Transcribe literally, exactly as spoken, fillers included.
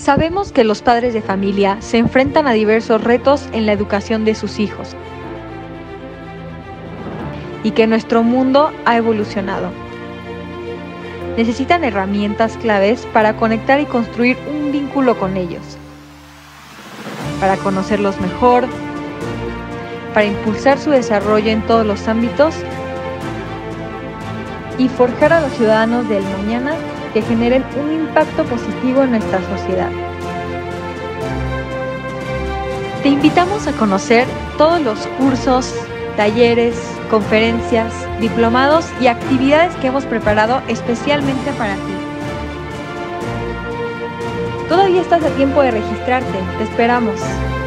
Sabemos que los padres de familia se enfrentan a diversos retos en la educación de sus hijos y que nuestro mundo ha evolucionado. Necesitan herramientas claves para conectar y construir un vínculo con ellos, para conocerlos mejor, para impulsar su desarrollo en todos los ámbitos y forjar a los ciudadanos del mañana que generen un impacto positivo en nuestra sociedad. Te invitamos a conocer todos los cursos, talleres, conferencias, diplomados y actividades que hemos preparado especialmente para ti. Todavía estás a tiempo de registrarte, te esperamos.